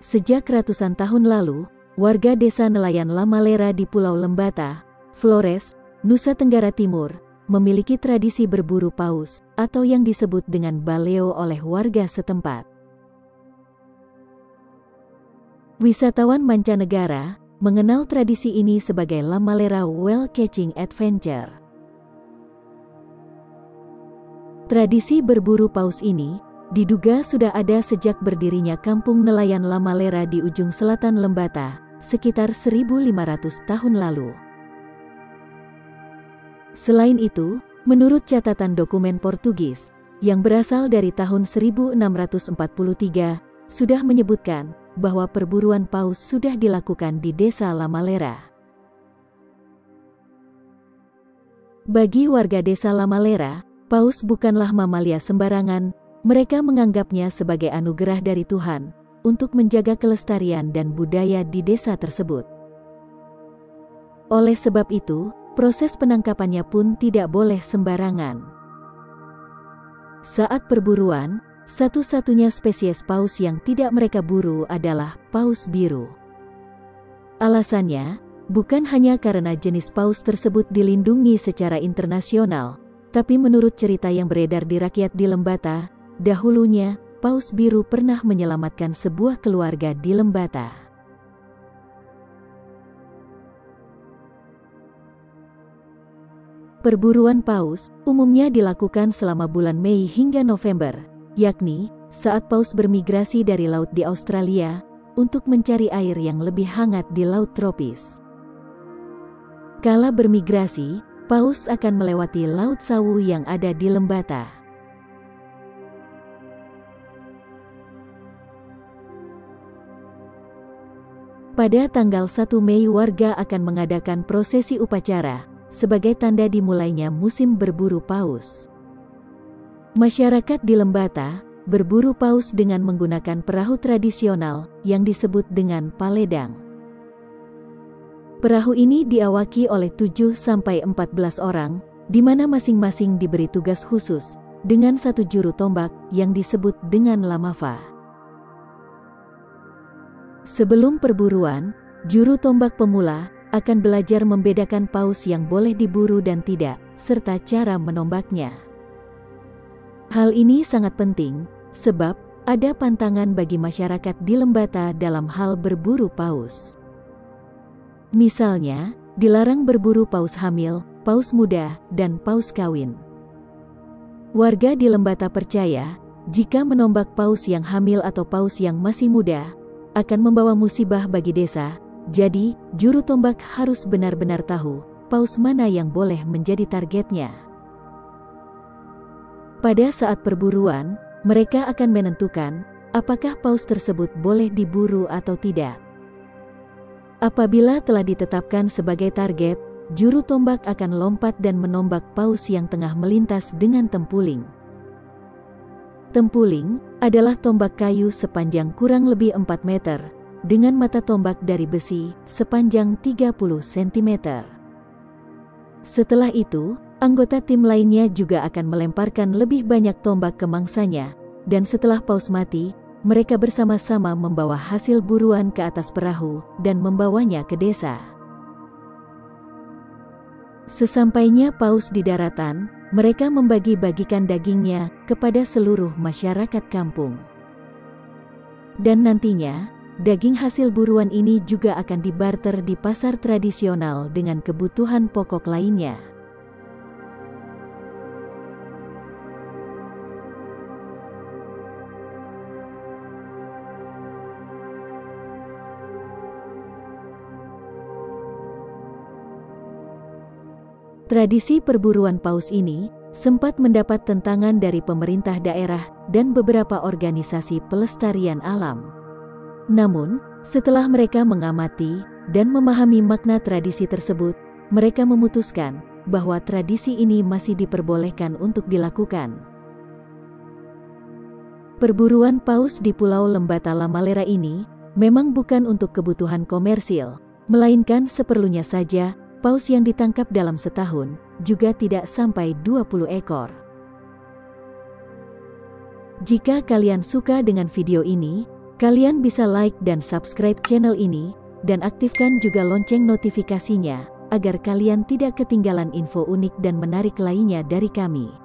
Sejak ratusan tahun lalu, warga desa nelayan Lamalera di Pulau Lembata, Flores, Nusa Tenggara Timur, memiliki tradisi berburu paus, atau yang disebut dengan baleo oleh warga setempat. Wisatawan mancanegara mengenal tradisi ini sebagai Lamalera Whale Catching Adventure. Tradisi berburu paus ini diduga sudah ada sejak berdirinya kampung nelayan Lamalera di ujung selatan Lembata, sekitar 1500 tahun lalu. Selain itu, menurut catatan dokumen Portugis, yang berasal dari tahun 1643, sudah menyebutkan bahwa perburuan paus sudah dilakukan di desa Lamalera. Bagi warga desa Lamalera, paus bukanlah mamalia sembarangan. Mereka menganggapnya sebagai anugerah dari Tuhan untuk menjaga kelestarian dan budaya di desa tersebut. Oleh sebab itu, proses penangkapannya pun tidak boleh sembarangan. Saat perburuan, satu-satunya spesies paus yang tidak mereka buru adalah paus biru. Alasannya, bukan hanya karena jenis paus tersebut dilindungi secara internasional, tapi menurut cerita yang beredar di rakyat di Lembata, dahulunya, paus biru pernah menyelamatkan sebuah keluarga di Lembata. Perburuan paus umumnya dilakukan selama bulan Mei hingga November, yakni saat paus bermigrasi dari laut di Australia untuk mencari air yang lebih hangat di laut tropis. Kala bermigrasi, paus akan melewati Laut Sawu yang ada di Lembata. Pada tanggal 1 Mei warga akan mengadakan prosesi upacara, sebagai tanda dimulainya musim berburu paus. Masyarakat di Lembata berburu paus dengan menggunakan perahu tradisional yang disebut dengan paledang. Perahu ini diawaki oleh 7-14 orang, di mana masing-masing diberi tugas khusus, dengan satu juru tombak yang disebut dengan lamafa. Sebelum perburuan, juru tombak pemula akan belajar membedakan paus yang boleh diburu dan tidak, serta cara menombaknya. Hal ini sangat penting, sebab ada pantangan bagi masyarakat di Lembata dalam hal berburu paus. Misalnya, dilarang berburu paus hamil, paus muda, dan paus kawin. Warga di Lembata percaya, jika menombak paus yang hamil atau paus yang masih muda, akan membawa musibah bagi desa, jadi juru tombak harus benar-benar tahu paus mana yang boleh menjadi targetnya. Pada saat perburuan, mereka akan menentukan apakah paus tersebut boleh diburu atau tidak. Apabila telah ditetapkan sebagai target, juru tombak akan lompat dan menombak paus yang tengah melintas dengan tempuling. Tempuling adalah tombak kayu sepanjang kurang lebih 4 meter, dengan mata tombak dari besi sepanjang 30 cm. Setelah itu, anggota tim lainnya juga akan melemparkan lebih banyak tombak ke mangsanya, dan setelah paus mati, mereka bersama-sama membawa hasil buruan ke atas perahu dan membawanya ke desa. Sesampainya paus di daratan, mereka membagi-bagikan dagingnya kepada seluruh masyarakat kampung. Dan nantinya, daging hasil buruan ini juga akan dibarter di pasar tradisional dengan kebutuhan pokok lainnya. Tradisi perburuan paus ini sempat mendapat tentangan dari pemerintah daerah dan beberapa organisasi pelestarian alam. Namun, setelah mereka mengamati dan memahami makna tradisi tersebut, mereka memutuskan bahwa tradisi ini masih diperbolehkan untuk dilakukan. Perburuan paus di Pulau Lembata Lamalera ini memang bukan untuk kebutuhan komersil, melainkan seperlunya saja. Paus yang ditangkap dalam setahun juga tidak sampai 20 ekor. Jika kalian suka dengan video ini, Kalian bisa like dan subscribe channel ini, dan aktifkan juga lonceng notifikasinya, agar kalian tidak ketinggalan info unik dan menarik lainnya dari kami.